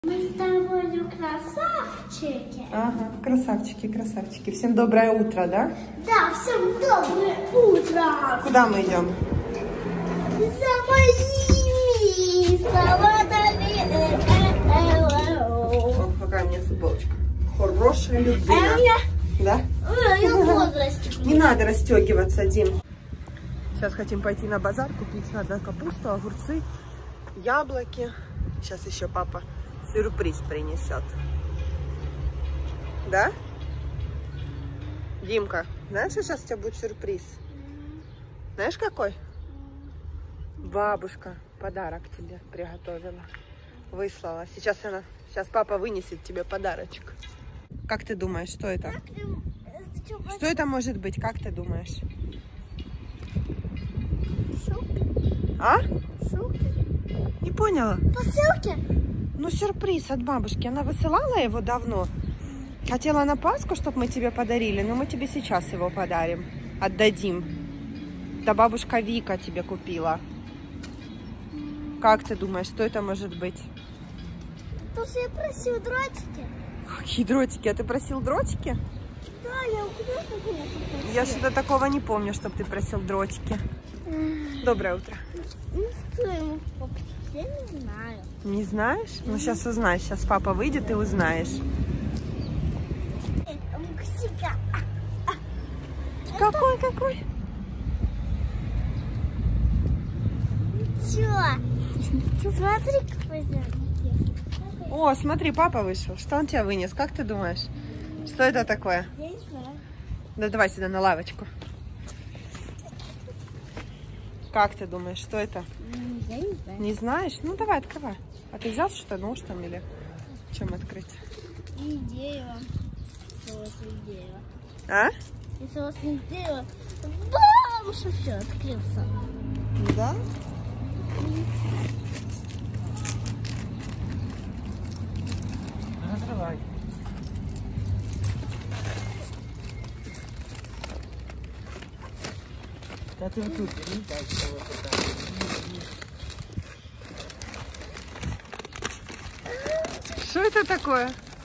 Мы с тобой красавчики. Ага, красавчики, красавчики. Всем доброе утро, да? Да, всем доброе утро. Куда мы идем? За моими салатами. Вот какая у меня футболочка. Хорошая, любимая. Да? Я возраст. Не надо расстегиваться, Дим. Сейчас хотим пойти на базар, купить надо капусту, огурцы, яблоки. Сейчас еще папа сюрприз принесет. Да? Димка, знаешь, что сейчас у тебя будет сюрприз? Знаешь, какой? Бабушка подарок тебе приготовила. Выслала. Сейчас папа вынесет тебе подарочек. Как ты думаешь, что это? Что это может быть? Как ты думаешь? А? Не поняла. Посылки? Ну, сюрприз от бабушки. Она высылала его давно. Хотела на Пасху, чтобы мы тебе подарили, но мы тебе сейчас его подарим. Отдадим. Да бабушка Вика тебе купила. Как ты думаешь, что это может быть? То, что я просил дротики. Какие дротики? А ты просил дротики? Да, я просил. Я что-то такого не помню, чтобы ты просил дротики. Доброе утро. Я не знаю. Не знаешь? Ну, сейчас узнаешь. Сейчас папа выйдет и узнаешь. Какой? Чё? Смотри, какой зонтик. О, смотри, папа вышел. Что он тебе вынес? Как ты думаешь? Что это такое? Я не знаю. Да давай сюда на лавочку. Как ты думаешь, что это? Я не знаю. Не знаешь? Ну давай, открывай. А ты взял что-то, нож там или чем открыть? И дерево. Соус и дерево. А? И соус и дерево. Бам! Что все, открылся. Да? Открывай. Да ты вот тут, не так, что вот это. Что это такое?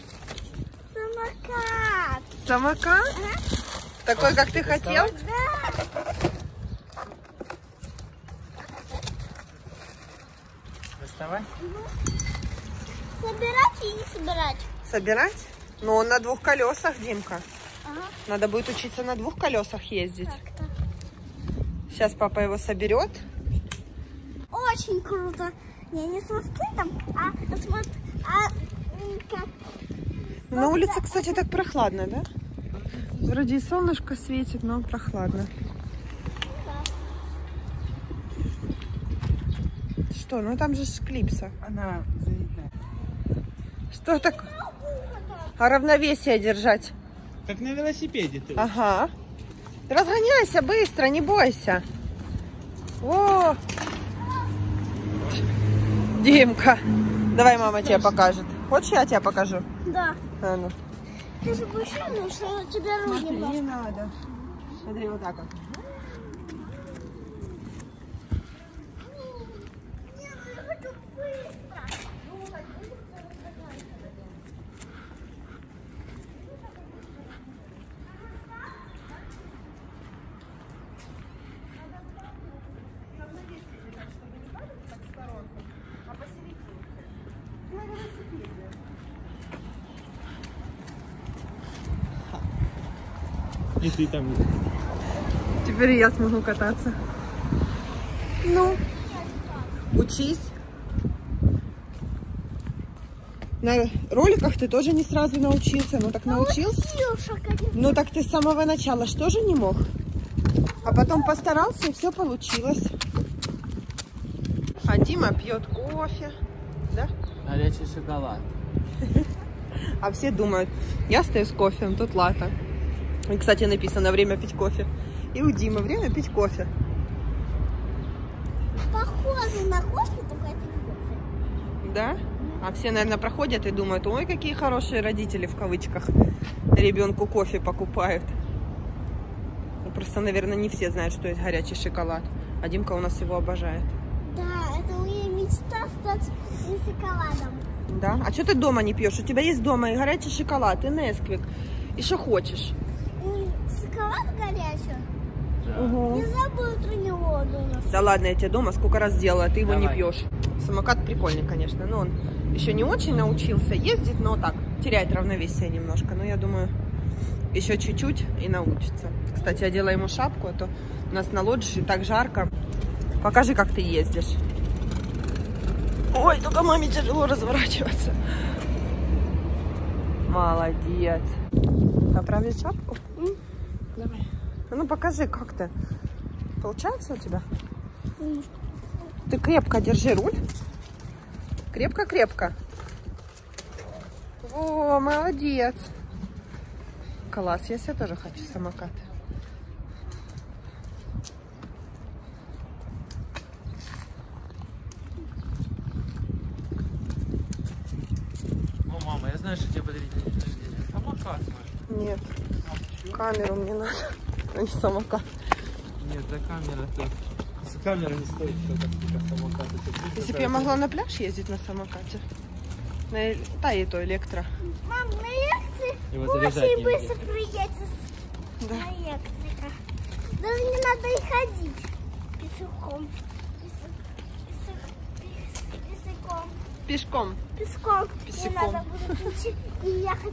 Самокат. Самокат? Такой, как ты хотел? Да. Доставай. Собирать и не собирать. Собирать? Ну, он на двух колесах, Димка. Ага. Надо будет учиться на двух колесах ездить. Так. Сейчас папа его соберет. Очень круто. Не с москитом, как? На улице, кстати, так прохладно, да? Вроде и солнышко светит, но прохладно. Что? Ну там же клипса. Она заедает. Что такое? А равновесие держать? Как на велосипеде ты. Ага. Разгоняйся быстро, не бойся. О! Димка. Давай мама тебе покажет. Хочешь, я тебе покажу? Да. А, ну. Ты же мужчина, что у тебя руки Не болят. надо. Смотри, вот так вот. И ты там. Теперь я смогу кататься. Ну, учись. На роликах ты тоже не сразу научился. Ну так научился. Ну так ты с самого начала что же не мог? А потом постарался, и все получилось. А Дима пьет кофе. Да? Горячий шоколад. А все думают, я стою с кофе, тут лата. И, кстати, написано время пить кофе. И у Димы время пить кофе. Похоже на кофе, только это не кофе. Да? А все, наверное, проходят и думают, ой, какие хорошие родители, в кавычках, ребенку кофе покупают. Ну, просто, наверное, не все знают, что есть горячий шоколад. А Димка у нас его обожает. Да, это моя мечта стать шоколадом. Да? А что ты дома не пьешь? У тебя есть дома и горячий шоколад, и Несквик, и что хочешь. Шоколад горячий? Угу. Не забыл про него дома. Да ладно, я тебе дома сколько раз делала, а ты его не Давай. пьешь. Самокат прикольный, конечно, но он еще не очень научился ездить, но так, теряет равновесие немножко. Но я думаю, еще чуть-чуть и научится. Кстати, я делаю ему шапку, а то у нас на лоджии так жарко. Покажи, как ты ездишь. Ой, только маме тяжело разворачиваться. Молодец. Поправить шапку? Давай. Ну покажи, как ты. Получается у тебя? Ты крепко держи руль. Крепко-крепко. О, молодец. Класс, я себе тоже хочу самокат. О, мама, я знаю, что тебе подарить на день рождения. Самокат, может. Нет, камеру мне надо, а не самокат. Нет, за камера-то. Камера не стоит столько самоката. Если бы я могла на пляж ездить на самокате. Да, и то электро. Мам, на лекции Его заряжать очень не быстро надо. приедется Да. на электрика. Даже не надо и ходить пешком. Пешком. Пешком. Пешком. Не надо будет идти и ехать,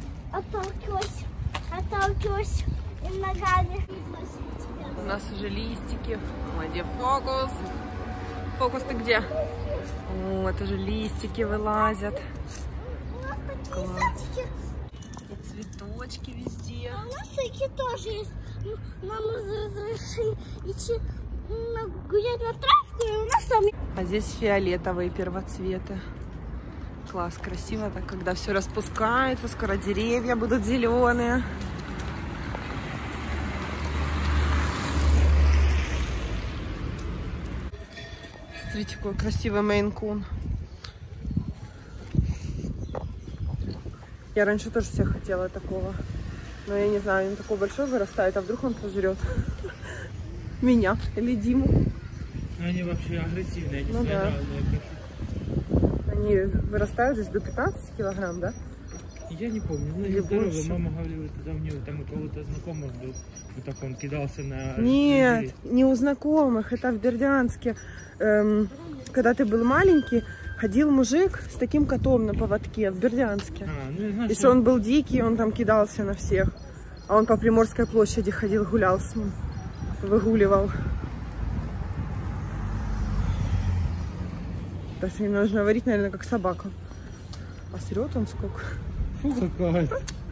отталкиваюсь и ногами. У нас уже листики. Ой, где фокус? Фокус, ты где? Вот уже листики вылазят. У нас такие Класс. садики. И цветочки везде. А у нас такие тоже есть. Нам разрешили идти гулять на травку, и у нас там... А здесь фиолетовые первоцветы. Класс, красиво так, когда все распускается, скоро деревья будут зеленые. Смотрите, какой красивый мейн-кун. Я раньше тоже себе хотела такого. Но я не знаю, он такой большой вырастает, а вдруг он сожрет меня или Диму. Они вообще агрессивные, они Ну да. своеобразные. Они вырастают здесь до 15 килограмм, да? Я не помню, ну Или не здоровый. больше. Мама говорила, тогда у него там у кого-то знакомых был. Вот так он кидался на... Нет, людей. не у знакомых, это в Бердянске. Когда ты был маленький, ходил мужик с таким котом на поводке в Бердянске. А, ну я знаю, И что он был дикий, он там кидался на всех. А он по Приморской площади ходил, гулял с ним, выгуливал. Даже не нужно варить, наверное, как собака. А срет он сколько? Фу, какая.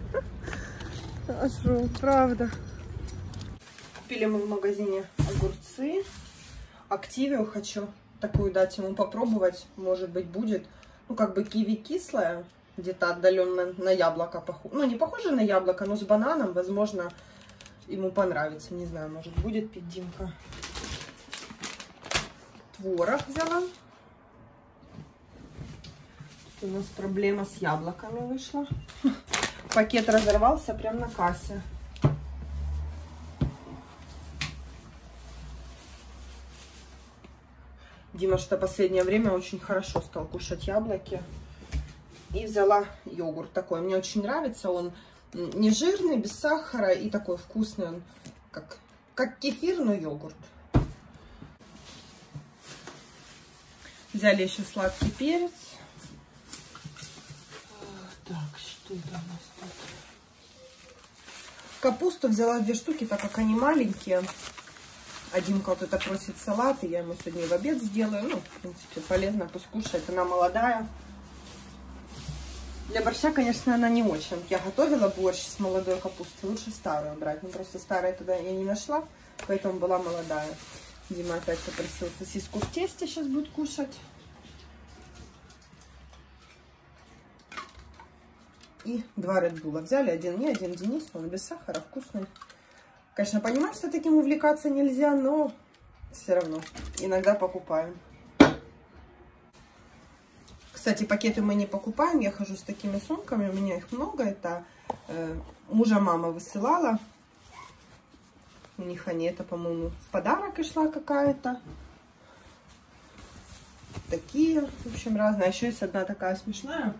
А что, правда. Купили мы в магазине огурцы. Активию хочу такую дать ему попробовать. Может быть, будет. Ну, как бы киви кислая. Где-то отдаленно на яблоко похоже. Ну, не похоже на яблоко, но с бананом. Возможно, ему понравится. Не знаю, может, будет пить Димка. Творог взяла. У нас проблема с яблоками вышла. Пакет разорвался прямо на кассе. Дима что последнее время очень хорошо стал кушать яблоки. И взяла йогурт такой. Мне очень нравится. Он не жирный, без сахара и такой вкусный. Он как кефир, но йогурт. Взяли еще сладкий перец. Так, что это у нас тут? Капусту взяла 2 штуки, так как они маленькие. А Димка вот это просит салат, и я ему сегодня в обед сделаю. Ну, в принципе, полезно, пусть кушает. Она молодая. Для борща, конечно, она не очень. Я готовила борщ с молодой капустой. Лучше старую брать. Ну, просто старая тогда я не нашла, поэтому была молодая. Дима опять попросил сосиску в тесте, сейчас будет кушать. И 2 Red Bull взяли. Один мне, один Денису. Он без сахара, вкусный. Конечно, понимаю, что таким увлекаться нельзя, но все равно иногда покупаем. Кстати, пакеты мы не покупаем. Я хожу с такими сумками. У меня их много. Это мужа мама высылала. У них они, это, по-моему, в подарок и шла какая-то. такие, в общем, разные. Еще есть одна такая смешная.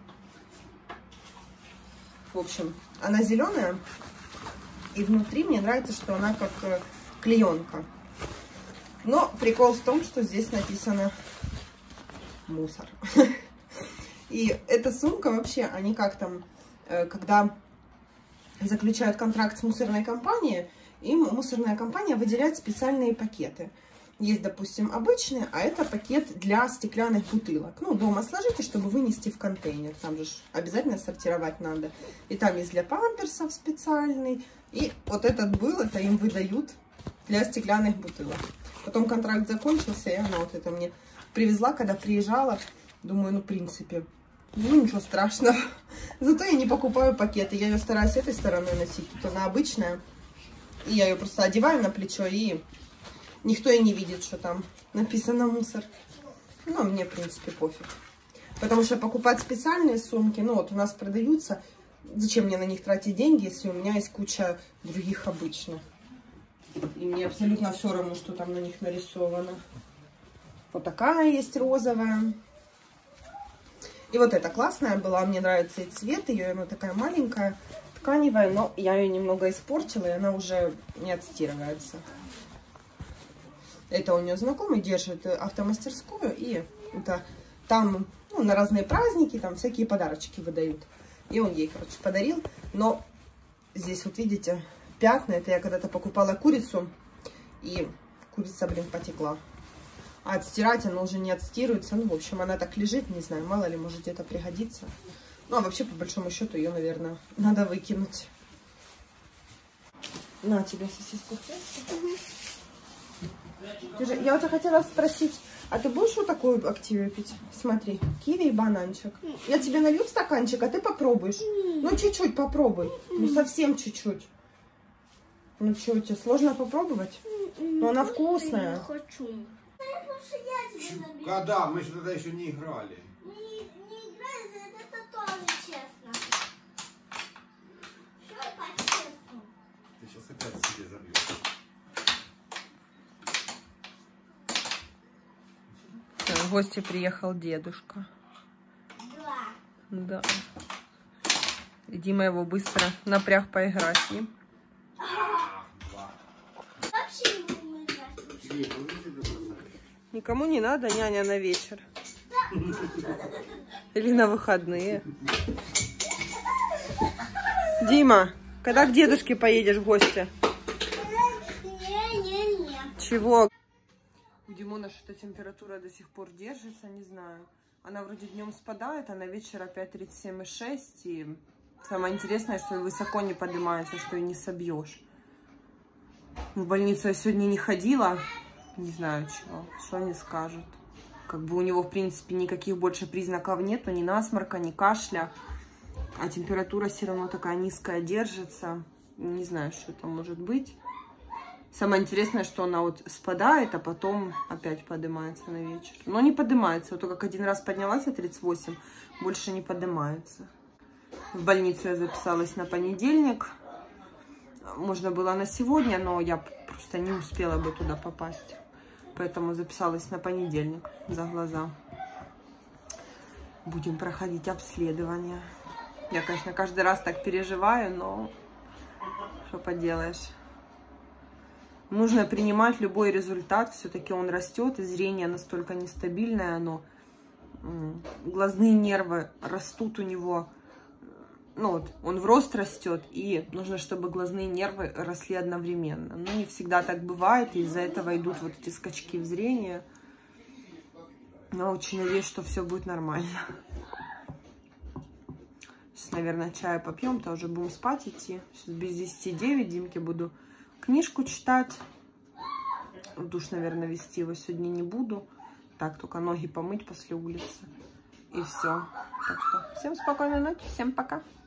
В общем, она зеленая. И внутри мне нравится, что она как клеенка. Но прикол в том, что здесь написано мусор. И эта сумка вообще, они как там, когда заключают контракт с мусорной компанией, им мусорная компания выделяет специальные пакеты. Есть, допустим, обычные, а это пакет для стеклянных бутылок. Ну, дома сложите, чтобы вынести в контейнер. Там же обязательно сортировать надо. И там есть для памперсов специальный. И вот этот был, это им выдают для стеклянных бутылок. Потом контракт закончился, и она вот это мне привезла, когда приезжала. Думаю, ну, в принципе, ну, ничего страшного. Зато я не покупаю пакеты. Я ее стараюсь с этой стороны носить. Тут она обычная. И я ее просто одеваю на плечо, и никто и не видит, что там написано мусор. Ну, мне, в принципе, пофиг. Потому что покупать специальные сумки, ну, вот у нас продаются. Зачем мне на них тратить деньги, если у меня есть куча других обычных? И мне абсолютно все равно, что там на них нарисовано. Вот такая есть розовая. И вот эта классная была. Мне нравится и цвет ее. Она такая маленькая, тканевая. Но я ее немного испортила, и она уже не отстирывается. Это у нее знакомый держит автомастерскую. И это там, ну, на разные праздники там всякие подарочки выдают. И он ей, короче, подарил. Но здесь вот видите пятна. Это я когда-то покупала курицу. И курица, блин, потекла. А отстирать она уже не отстирывается. Ну, в общем, она так лежит, не знаю, мало ли, может где-то пригодится. Ну, а вообще, по большому счету, ее, наверное, надо выкинуть. На тебе сосиску. Я вот хотела спросить, а ты будешь вот такую активию пить? Смотри, киви и бананчик. Я тебе налью стаканчик, а ты попробуешь. Ну, чуть-чуть попробуй. Ну, совсем чуть-чуть. Ну, что, тебе сложно попробовать? Но она вкусная. Когда? Мы же тогда еще не играли. Не играй, это тоже честно. Все по-честному. Ты сейчас опять себе забьешь. В гости приехал дедушка. Да. И Дима его быстро напряг поиграть с ним. Вообще не будем играть. Никому не надо, няня на вечер. Или на выходные. Дима, когда к дедушке поедешь в гости? Не. Чего? У Димона что-то температура до сих пор держится, не знаю. Она вроде днем спадает, а на вечер опять 37,6. И самое интересное, что и высоко не поднимается, что и не собьешь. В больницу я сегодня не ходила. Не знаю, что они скажут. Как бы у него, в принципе, никаких больше признаков нету. Ни насморка, ни кашля. А температура все равно такая низкая держится. Не знаю, что это может быть. Самое интересное, что она вот спадает, а потом опять поднимается на вечер. Но не поднимается. Вот только как один раз поднялась на 38, больше не поднимается. В больницу я записалась на понедельник. Можно было на сегодня, но я просто не успела бы туда попасть. Поэтому записалась на понедельник за глаза. Будем проходить обследование. Я, конечно, каждый раз так переживаю, но что поделаешь. Нужно принимать любой результат. Все-таки он растет, и зрение настолько нестабильное. Оно, глазные нервы растут у него. Ну вот, он в рост растет, и нужно, чтобы глазные нервы росли одновременно. Но не всегда так бывает, и из-за этого идут вот эти скачки в зрении. Но очень надеюсь, что все будет нормально. Сейчас, наверное, чая попьем, то уже будем спать идти. Сейчас без 10:09 Димке буду книжку читать. В душ, наверное, вести его сегодня не буду. Так, только ноги помыть после улицы. И все. Так что всем спокойной ночи, всем пока.